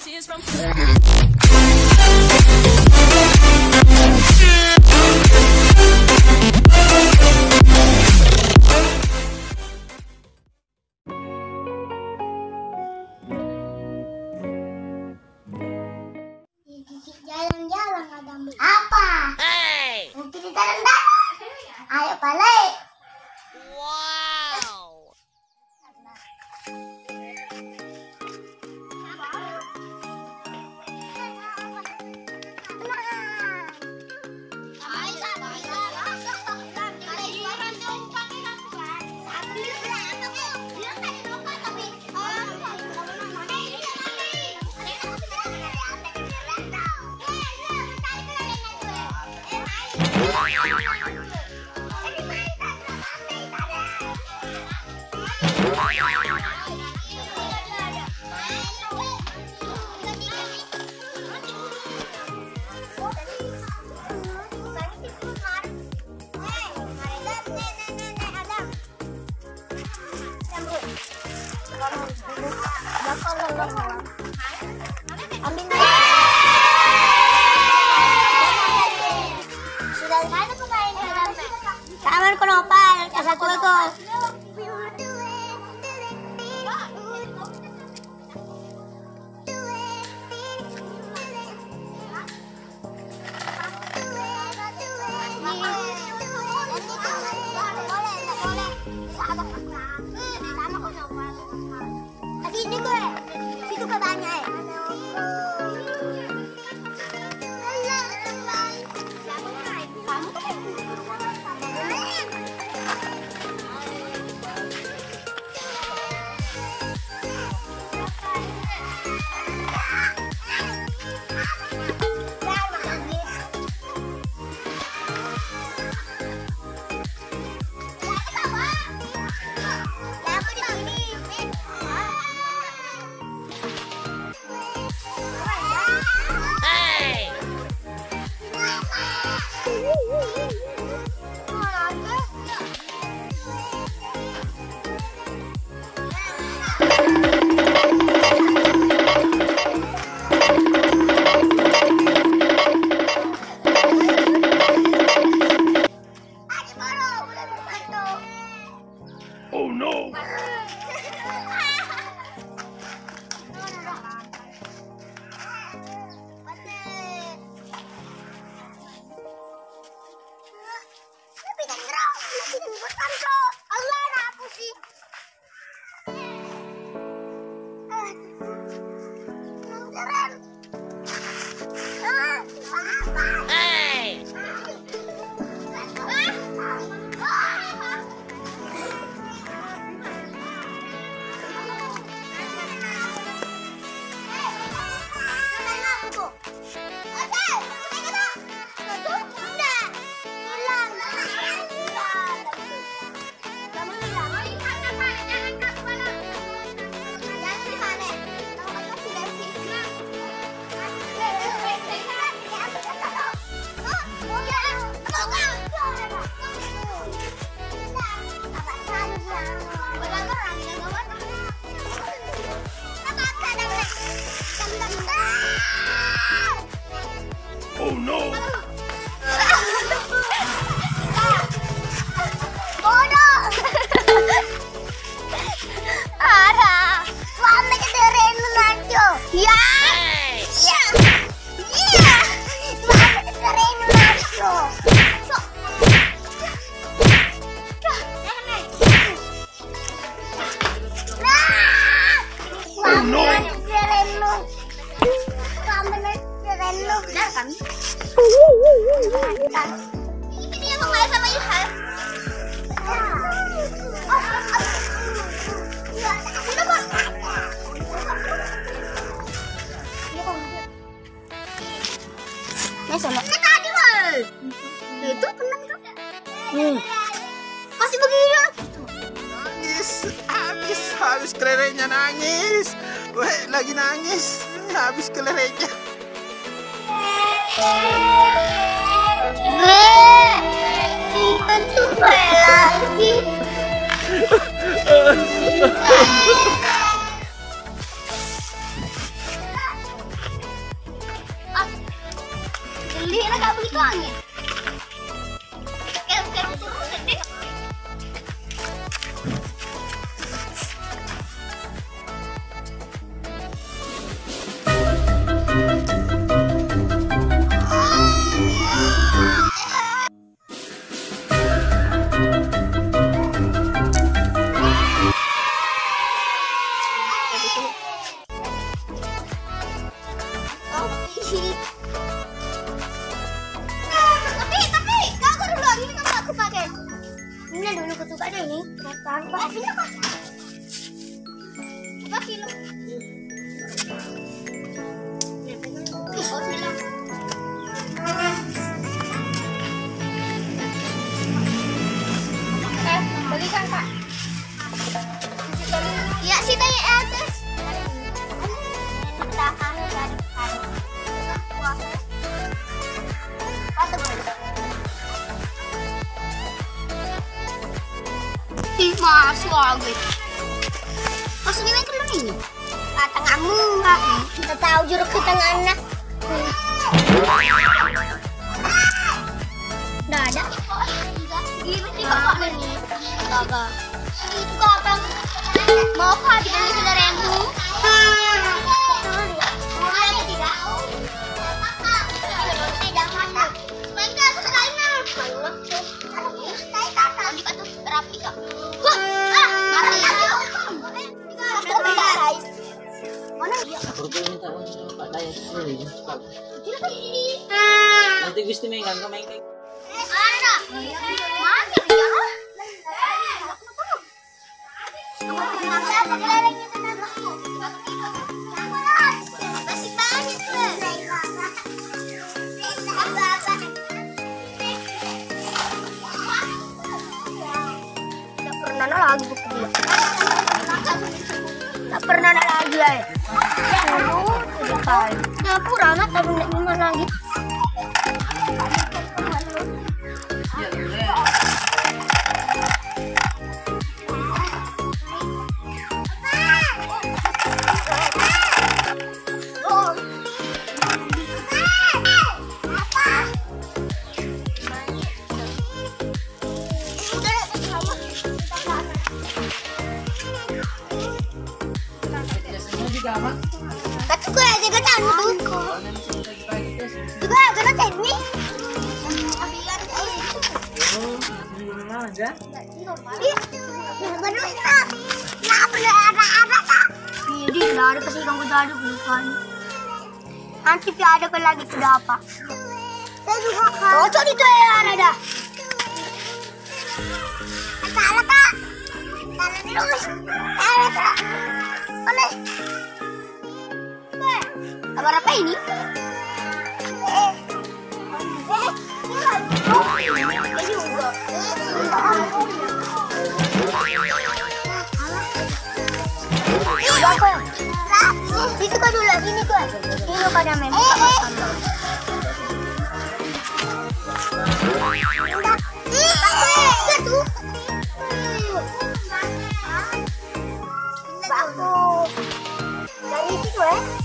Jalan-jalan ada apa? Hey! Mungkin di dalam-dalam. Ayo balik. Wow. Kawan kenapa? Satu itu. Ini gue, situ ke banyak. Oh no! Oh no! Bodoh! Ara! Mama keterin nanti. Ya! Ya! Ya! Mama keterin nanti. Oh no! Ini yang mau sama Yuhal. Tadi mal. Itu pernah kan? Masih begini. Nangis, habis kelerengnya nangis. Gue lagi nangis, habis kelerengnya. Itu lagi. Beli lah gak begitu angin. Tapi kau dulu ini kan aku pakai. Ini dulu aku suka deh ini. Apa film apa? Apa film? Oh, film. Belikan Kak. Ya sih tanya atas. Ih, masuk lagi. Maksudnya main kelon ini? Kata kamu enggak? Kita tahu jeruk ke tengah anak. Enggak ada. Enggak. Itu apa? Mau kah dibeli saudaremu? Nanti gusto mo yung kamay kayo. Tak pernah nak lagi ya. Dapur anak tak pernah gimana lagi. Kata gue aja gak tahu tuh. Juga gak tahu ni. Jadi lari ke sini udah ada bukan. Nanti ada lagi sudah apa? Saya juga kan. Oh, jadi itu ya ada. Salah kak. Salah terus. Salah terus. Boleh. Kabar apa ini? Itu kan dulu sini tuh. Ini pada main. Bagus. Dari situ